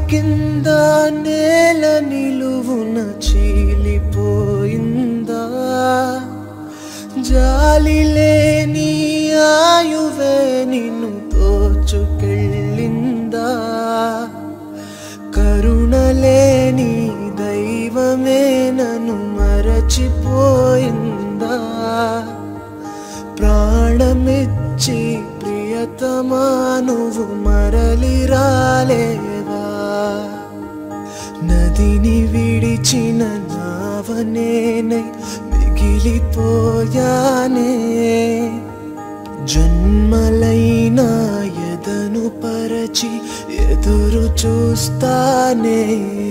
కింద నేల నిలువున చీలిపోయిందా జాలి లేని ఆయువే నిన్ను దోచుకెళ్ళిందా కరుణ లేని దైవమే నన్ను మరచిపోయిందా ప్రాణమిచ్చి ప్రియతమా నువ్వు మరలి రాలేవా నదిని విడిచిన నావనేనై మిగిలిపోయానే జన్మలైనా ఎదను పరచి ఎదురు చూస్తానే